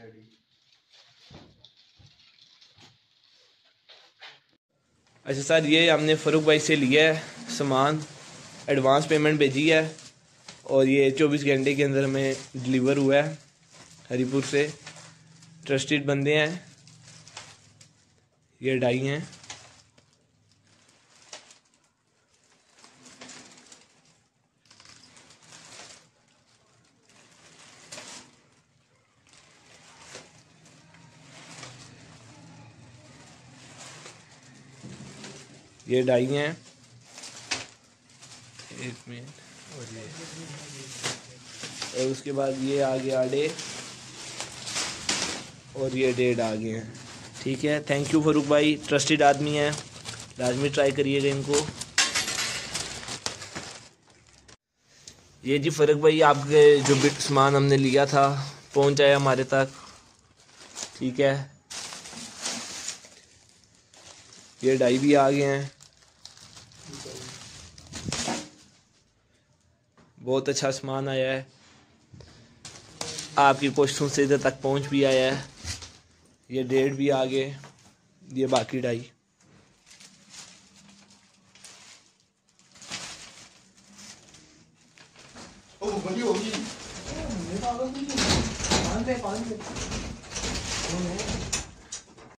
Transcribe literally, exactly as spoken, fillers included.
अच्छा सर, ये हमने फ़ारूक भाई से लिया है सामान, एडवांस पेमेंट भेजी है और ये चौबीस घंटे के अंदर में डिलीवर हुआ है। हरीपुर से ट्रस्टेड बंदे हैं, ये डाई हैं। ये डाई हैं, एक मिनट, और ये और उसके बाद ये आ गया आडे और ये डेढ़ आ गए हैं। ठीक है, थैंक यू फ़ारूक भाई, ट्रस्टेड आदमी है, लाजमी ट्राई करिएगा इनको। ये जी फ़ारूक भाई, आपके जो बिट सामान हमने लिया था पहुंच आया हमारे तक। ठीक है, ये डाई भी आ गए हैं, बहुत अच्छा सामान आया है, आपकी कोशिशों से इधर तक पहुंच भी आया है। ये डेढ़ भी आ गए, ये बाकी डाई। ओ बड़ी होगी, मेरे पास तो नहीं है, पाँच पे पाँच पे।